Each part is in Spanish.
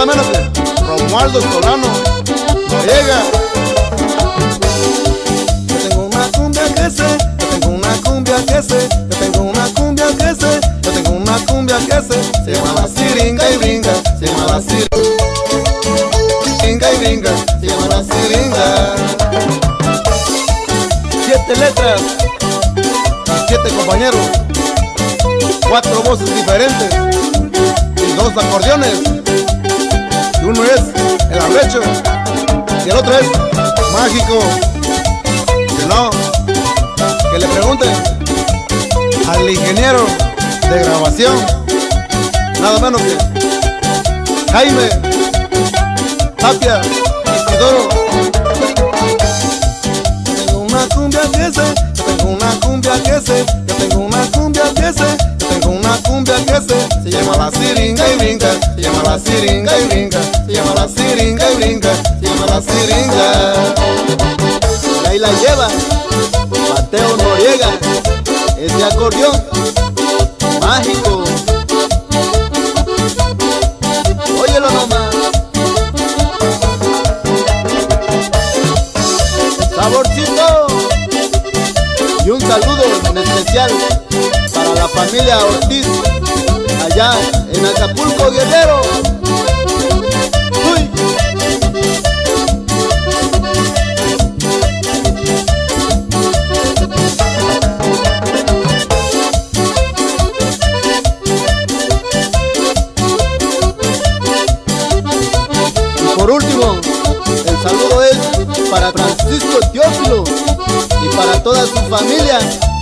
Nada menos que Romualdo Solano Noriega. Yo tengo una cumbia que sé, yo tengo una cumbia que sé, yo tengo una cumbia que sé, yo tengo una cumbia que sé. Se llama la siringa y brinca, se llama la siringa y brinca, se llama la siringa. 7 letras y 7 compañeros, 4 voces diferentes y 2 acordeones. Y uno es el arrecho y el otro es mágico. Si no, que le pregunten al ingeniero de grabación, nada menos que Jaime Tapia Isidoro. Yo tengo una cumbia que sé, yo tengo una cumbia que sé, yo tengo una cumbia que sé, yo tengo una cumbia que sé. Se llama la siringa y brinca, se llama la siringa y brinca, se llama la siringa y brinca, se llama la siringa. Y ahí la lleva Mateo Noriega, ese acordeón mágico. Óyelo nomás. Saborcito. Y un saludo en especial para la familia Ortiz, allá en Acapulco, Guerrero. ¡Uy! Y por último, el saludo es para Francisco Teófilo y para toda su familia.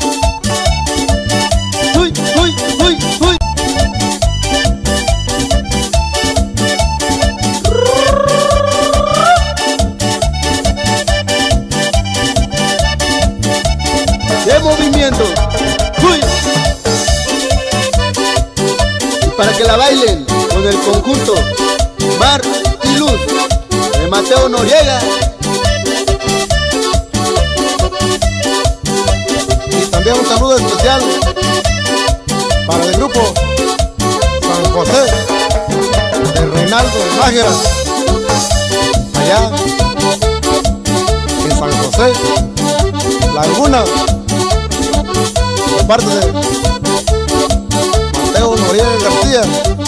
¡Uy, uy, uy, uy! ¡Qué movimiento! ¡Uy! Y para que la bailen con el conjunto Mar y Luz de Mateo Noriega. Y también un saludo especial para el grupo San José de Reinaldo Nájera, allá en San José Laguna, de parte de Mateo Noriega García.